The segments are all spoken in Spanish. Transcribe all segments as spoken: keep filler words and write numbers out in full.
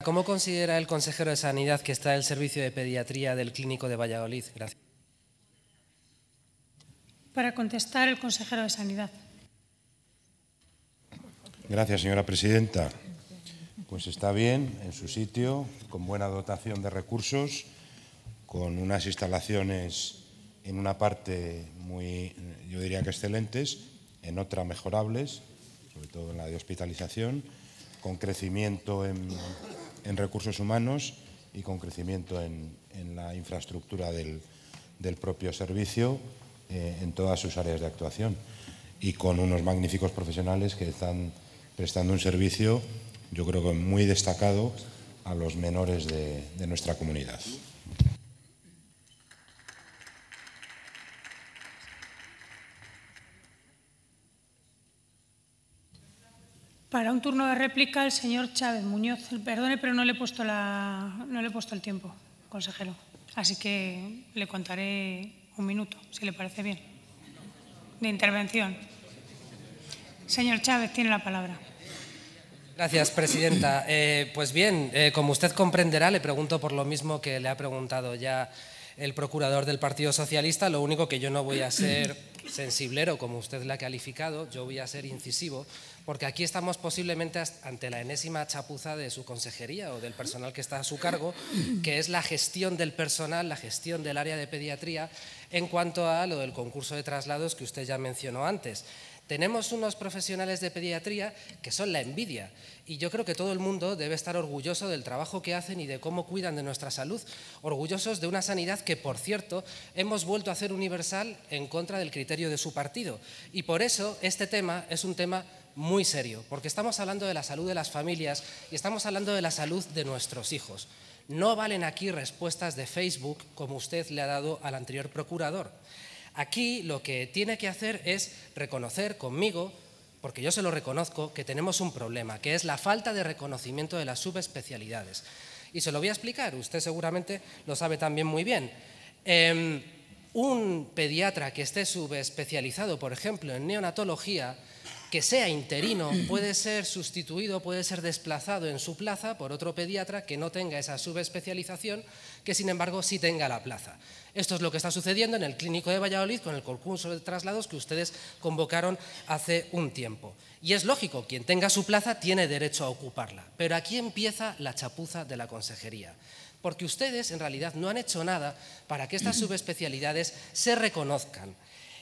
¿Cómo considera el consejero de Sanidad que está el servicio de pediatría del Clínico de Valladolid? Gracias. Para contestar, el consejero de Sanidad. Gracias, señora presidenta. Pues está bien, en su sitio, con buena dotación de recursos, con unas instalaciones en una parte muy, yo diría que excelentes, en otra mejorables, sobre todo en la de hospitalización, con crecimiento en, en recursos humanos y con crecimiento en, en la infraestructura del, del propio servicio eh, en todas sus áreas de actuación y con unos magníficos profesionales que están prestando un servicio, yo creo que muy destacado, a los menores de, de nuestra comunidad. Para un turno de réplica, el señor Chávez Muñoz. Perdone, pero no le he puesto, la, no le he puesto el tiempo, consejero. Así que le contaré un minuto, si le parece bien, de intervención. Señor Chávez, tiene la palabra. Gracias, presidenta. Eh, pues bien, eh, como usted comprenderá, le pregunto por lo mismo que le ha preguntado ya el procurador del Partido Socialista. Lo único que yo no voy a ser sensiblero, como usted la ha calificado, yo voy a ser incisivo, porque aquí estamos posiblemente ante la enésima chapuza de su consejería o del personal que está a su cargo, que es la gestión del personal, la gestión del área de pediatría en cuanto a lo del concurso de traslados que usted ya mencionó antes. Tenemos unos profesionales de pediatría que son la envidia y yo creo que todo el mundo debe estar orgulloso del trabajo que hacen y de cómo cuidan de nuestra salud, orgullosos de una sanidad que, por cierto, hemos vuelto a hacer universal en contra del criterio de su partido. Y por eso este tema es un tema muy serio, porque estamos hablando de la salud de las familias y estamos hablando de la salud de nuestros hijos. No valen aquí respuestas de Facebook como usted le ha dado al anterior procurador. Aquí lo que tiene que hacer es reconocer conmigo, porque yo se lo reconozco, que tenemos un problema, que es la falta de reconocimiento de las subespecialidades. Y se lo voy a explicar, usted seguramente lo sabe también muy bien. Eh, un pediatra que esté subespecializado, por ejemplo, en neonatología, que sea interino, puede ser sustituido, puede ser desplazado en su plaza por otro pediatra que no tenga esa subespecialización, que sin embargo sí tenga la plaza. Esto es lo que está sucediendo en el Clínico de Valladolid con el concurso de traslados que ustedes convocaron hace un tiempo. Y es lógico, quien tenga su plaza tiene derecho a ocuparla. Pero aquí empieza la chapuza de la consejería. Porque ustedes en realidad no han hecho nada para que estas subespecialidades se reconozcan.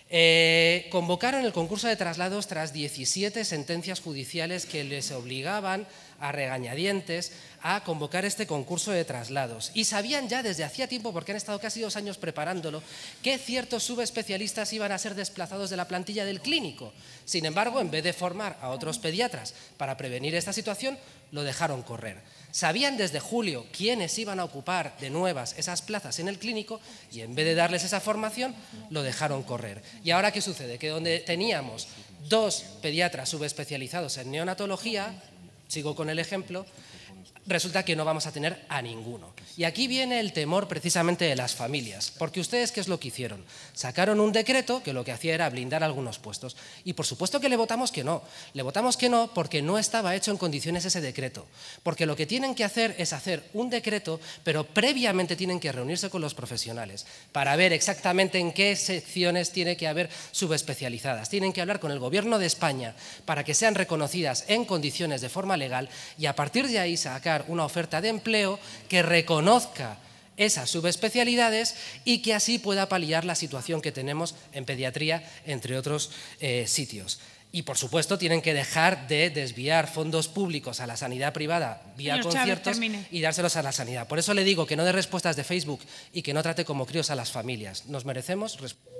Eh, convocaron el concurso de traslados tras diecisiete sentencias judiciales que les obligaban a regañadientes a convocar este concurso de traslados. Y sabían ya desde hacía tiempo, porque han estado casi dos años preparándolo, que ciertos subespecialistas iban a ser desplazados de la plantilla del clínico. Sin embargo, en vez de formar a otros pediatras para prevenir esta situación, lo dejaron correr. Sabían desde julio quiénes iban a ocupar de nuevas esas plazas en el clínico y en vez de darles esa formación, lo dejaron correr. ¿Y ahora qué sucede? Que donde teníamos dos pediatras subespecializados en neonatología, sigo con el ejemplo, resulta que no vamos a tener a ninguno. Y aquí viene el temor precisamente de las familias, porque ustedes, ¿qué es lo que hicieron? Sacaron un decreto que lo que hacía era blindar algunos puestos. Y por supuesto que le votamos que no. Le votamos que no porque no estaba hecho en condiciones ese decreto. Porque lo que tienen que hacer es hacer un decreto, pero previamente tienen que reunirse con los profesionales para ver exactamente en qué secciones tiene que haber subespecializadas. Tienen que hablar con el Gobierno de España para que sean reconocidas en condiciones de forma legal y a partir de ahí sacar una oferta de empleo que reconozca esas subespecialidades y que así pueda paliar la situación que tenemos en pediatría, entre otros eh, sitios. Y, por supuesto, tienen que dejar de desviar fondos públicos a la sanidad privada vía Señor conciertos Chávez, y dárselos a la sanidad. Por eso le digo que no dé respuestas de Facebook y que no trate como críos a las familias. Nos merecemos respuestas.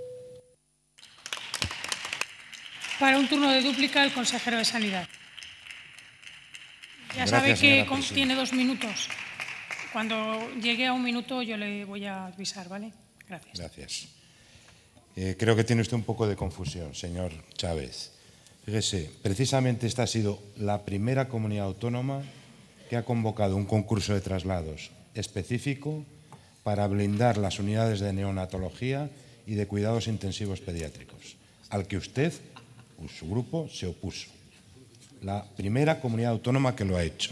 Para un turno de dúplica, el consejero de Sanidad. Ya Gracias, sabe que presidenta. tiene dos minutos. Cuando llegue a un minuto yo le voy a avisar, ¿vale? Gracias. Gracias. Eh, creo que tiene usted un poco de confusión, señor Chávez. Fíjese, precisamente esta ha sido la primera comunidad autónoma que ha convocado un concurso de traslados específico para blindar las unidades de neonatología y de cuidados intensivos pediátricos, al que usted, su grupo, se opuso. La primera comunidad autónoma que lo ha hecho.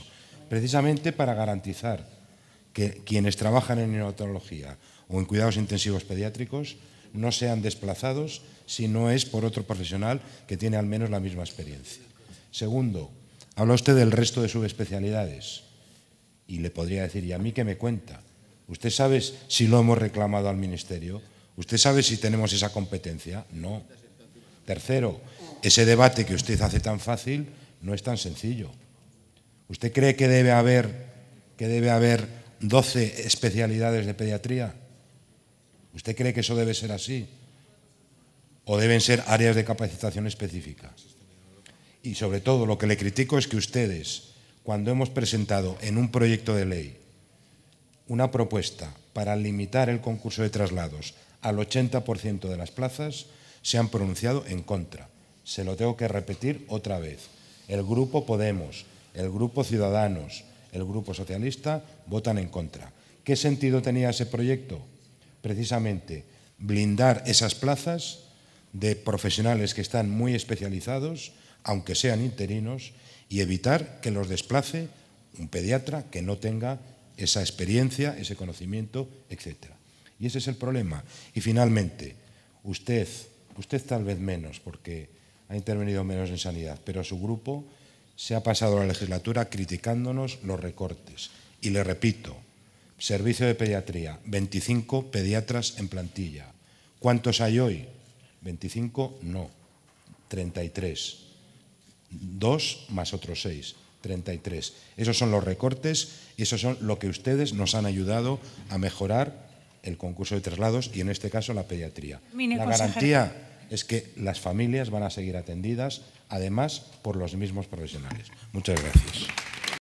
precisamente para garantizar que quienes trabajan en neonatología o en cuidados intensivos pediátricos no sean desplazados si no es por otro profesional que tiene al menos la misma experiencia. Segundo, habla usted del resto de subespecialidades y le podría decir, ¿y a mí qué me cuenta? ¿Usted sabe si lo hemos reclamado al Ministerio? ¿Usted sabe si tenemos esa competencia? No. Tercero, ese debate que usted hace tan fácil no es tan sencillo. ¿Usted cree que debe haber, que debe haber doce especialidades de pediatría? ¿Usted cree que eso debe ser así? ¿O deben ser áreas de capacitación específica? Y sobre todo lo que le critico es que ustedes, cuando hemos presentado en un proyecto de ley una propuesta para limitar el concurso de traslados al ochenta por ciento de las plazas, se han pronunciado en contra. Se lo tengo que repetir otra vez. El Grupo Podemos, el Grupo Ciudadanos, el Grupo Socialista votan en contra. ¿Qué sentido tenía ese proyecto? Precisamente blindar esas plazas de profesionales que están muy especializados, aunque sean interinos, y evitar que los desplace un pediatra que no tenga esa experiencia, ese conocimiento, etcétera. Y ese es el problema. Y finalmente, usted, usted tal vez menos, porque ha intervenido menos en sanidad, pero su grupo se ha pasado la legislatura criticándonos los recortes. Y le repito, servicio de pediatría, veinticinco pediatras en plantilla. ¿Cuántos hay hoy? veinticinco no, treinta y tres. Dos más otros seis, treinta y tres. Esos son los recortes y esos son lo que ustedes nos han ayudado a mejorar el concurso de traslados y en este caso la pediatría. Mire, la consejero. garantía es que las familias van a seguir atendidas, además por los mismos profesionales. Muchas gracias.